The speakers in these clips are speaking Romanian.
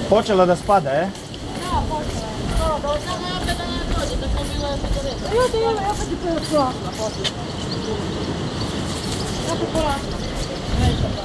Počelo da spada, Da, počelo je. Da, samo opet da ne dođe, da smo bile cigarete. Evo, opet ti polako. Opet polako. Neće pa.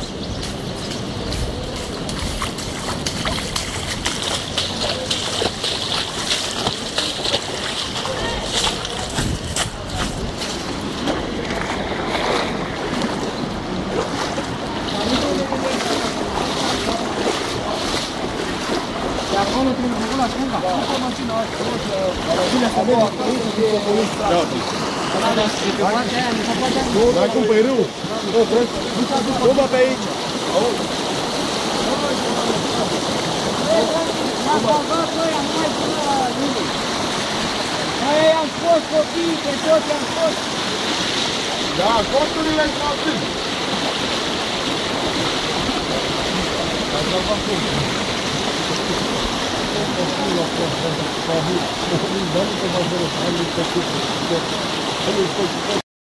Acolo trebuie făcut la stânga. Acolo mașina asta. Bine să vedem. Dai cum pe râu. Dă pe aici. M-a salvat ăia, nu mai până la Iulie. Noi i-am scos copiii, pe toți i-am scos. Da, costurile în altând. Ai salvat cum?